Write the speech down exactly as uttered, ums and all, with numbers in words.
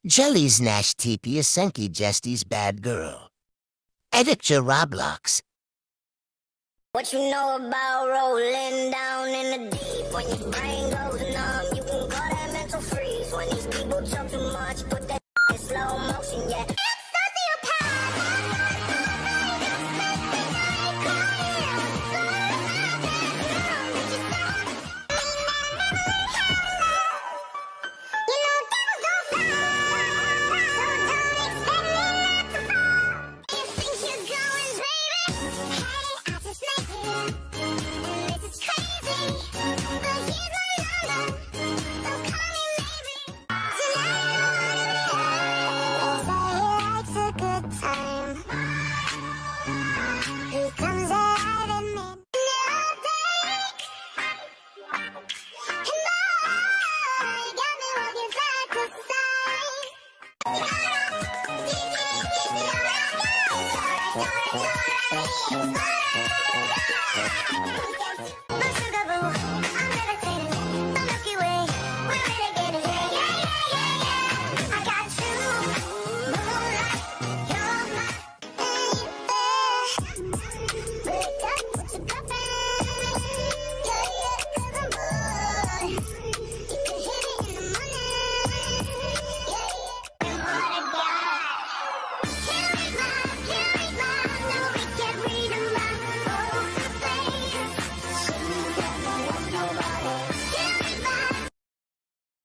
Jeśli, znasz, piosenki, jesteś, Bad Girl. Edycja ROBLOX. What you know about rolling down in the deep? When your brain goes numb, you can call that mental freeze. When these people talk too much, put that in slow motion, yeah. Thank you.